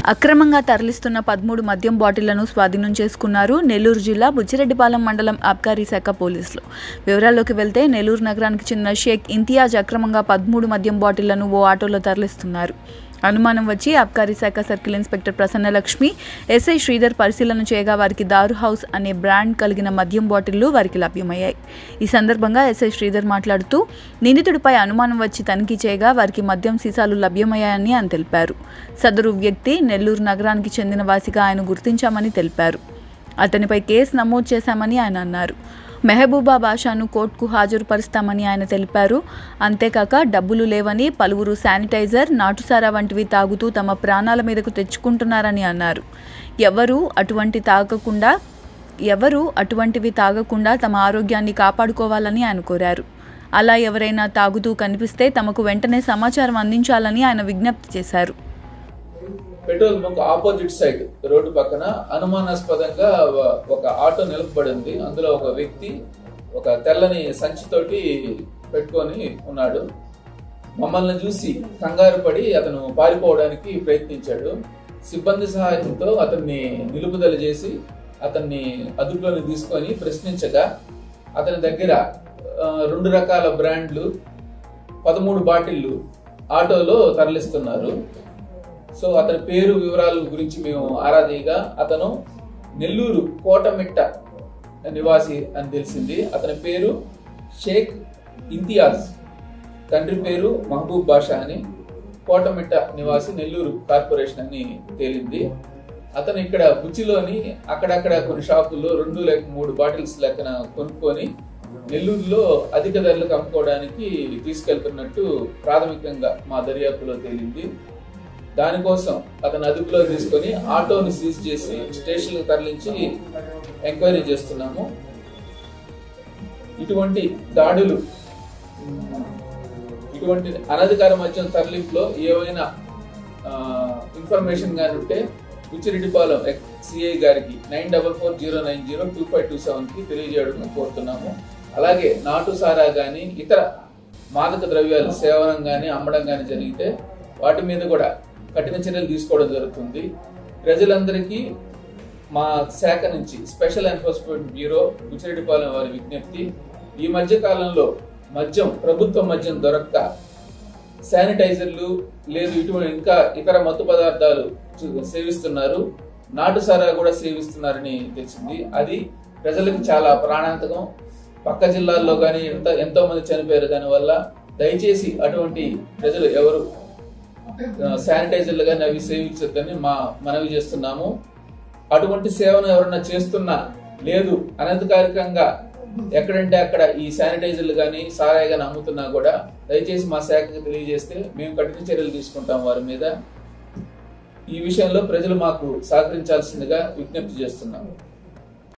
అక్రమంగా తరలిస్తున్న 13 మద్యం బాటిళ్లను స్వాధీనం చేసుకున్నారు నెల్లూరు జిల్లా బుచ్చిరెడ్డిపాలెం మండలం ఆబ్కారీ శాఖ పోలీసులు. వివరాల్లోకి వెళ్తే నెల్లూరు నగరానికి చెందిన షేక్ ఇంతియాజ్ అక్రమంగా 13 మద్యం బాటిళ్లను ఓ ఆటోలో తరలిస్తున్నారు. అనుమానం వచ్చి ఆబ్కారీ శాఖ circle inspector Prasannalakshmi, SI Sridhar పరిశీలన చేయగా వారికి దారు హౌస్ అనే బ్రాండ్ కలిగిన మద్యం బాటిళ్లు వారికి లభ్యమయ్యాయి. ఈ సందర్భంగా ఎస్ఐ శ్రీధర్ మాట్లాడుతూ నిందితుడిపై అనుమానం వచ్చి తనిఖీ చేయగా వారికి మద్యం సీసాలు లభ్యమయ్యాయని ఆయన తెలిపారు. సదరు వ్యక్తి నెల్లూరు నగరానికి చెందిన వాసిగా ఆయన గుర్తించామని తెలిపారు. అతనిపై కేసు నమోదు చేశామని ఆయన అన్నారు. మెహబూబా బాషాను కోర్టుకు హాజరుపరుస్తామని ఆయన తెలిపారు. అంతేకాక డబ్బులు లేవని, పలువురు శానిటైజర్, నాటుసారా వంటివి తాగుతూ తమ ప్రాణాల మీదకు తెచ్చుకుంటున్నారని అన్నారు. ఎవరూ అటువంటివి తాగకుండా తమ ఆరోగ్యాన్ని కాపాడుకోవాలని ఆయన కోరారు. అలా ఎవరైనా తాగుతూ కనిపిస్తే తమకు వెంటనే సమాచారం అందించాలని ఆయన విజ్ఞప్తి చేశారు. Petrol bunk opposite side road పక్కన అనుమానాస్పదంగా ఒక ఆటో నిలబడి ఉంది. అందులో ఒక వ్యక్తి ఒక తెల్లని సంచితోటి పెట్టుకొని ఉన్నాడు. మమ్మల్ని చూసి కంగారు పడి అతను పారిపోవడానికి ప్రయత్నించాడు. సిబ్బంది సహాయంతో అతన్ని నిలుపుదల చేసి అతన్ని అదుపులోకి తీసుకొని ప్రశ్నించగా అతని దగ్గర 2 రకాల బ్రాండ్లు 13 బాటిళ్లు ఆటోలో తరలిస్తున్నారు. సో అతని పేరు వివరాల గురించి మేము ఆరాధీగా అతను నెల్లూరు కోటమిట్ట నివాసి అని తెలిసింది. అతని పేరు షేక్ ఇంతియాజ్, తండ్రి పేరు మహబూబ్ బాషా అని, కోటమిట్ట నివాసి, నెల్లూరు కార్పొరేషన్ అని తేలింది. అతను ఇక్కడ బుచ్చిలోని అక్కడక్కడ కొన్ని షాపుల్లో 2 లేక 3 బాటిల్స్ లెక్కన కొనుక్కొని నెల్లూరులో అధిక ధరలకు అమ్ముకోవడానికి తీసుకెళ్తున్నట్టు ప్రాథమికంగా మా దర్యాప్తులో తేలింది. దానికోసం అతను అదుపులో తీసుకొని ఆటోను సీజ్ చేసి స్టేషన్కు తరలించి ఎంక్వైరీ చేస్తున్నాము. ఇటువంటి దాడులు, ఇటువంటి అనధికార మద్యం తరలింపులో ఏవైనా ఇన్ఫర్మేషన్ కానీ ఉంటే బుచ్చిరెడ్డిపాలెం సిఐ గారికి 9440902527కి తెలియజేయడం కోరుతున్నాము. అలాగే నాటుసారా కానీ ఇతర మాదక ద్రవ్యాలు సేవనం కానీ అమ్మడం కానీ జరిగితే వాటి మీద కూడా కఠిన చర్యలు తీసుకోవడం జరుగుతుంది. ప్రజలందరికీ మా శాఖ నుంచి స్పెషల్ ఎన్ఫోర్స్మెంట్ బ్యూరో బుచ్చిరెడ్డిపాలెం వారి విజ్ఞప్తి, ఈ మధ్య కాలంలో మద్యం, ప్రభుత్వ మద్యం దొరక్క శానిటైజర్లు లేదు ఇటువంటి ఇంకా ఇతర మత్తు పదార్థాలు సేవిస్తున్నారు, నాటుసారా కూడా సేవిస్తున్నారని తెలిసింది. అది ప్రజలకు చాలా ప్రాణాంతకం. పక్క జిల్లాల్లో కానీ ఎంతో మంది చనిపోయారు దానివల్ల. దయచేసి అటువంటి ప్రజలు ఎవరు శానిటైజర్లు కానీ అవి సేవించొద్దని మనవి చేస్తున్నాము. అటువంటి సేవను ఎవరన్నా చేస్తున్నా లేదు అనధికారికంగా ఎక్కడంటే అక్కడ ఈ శానిటైజర్లు కానీ సారాయి కానీ అమ్ముతున్నా కూడా దయచేసి మా శాఖకి తెలియజేస్తే మేము కఠిన చర్యలు తీసుకుంటాం వారి మీద. ఈ విషయంలో ప్రజలు మాకు సహకరించాల్సిందిగా విజ్ఞప్తి చేస్తున్నాము.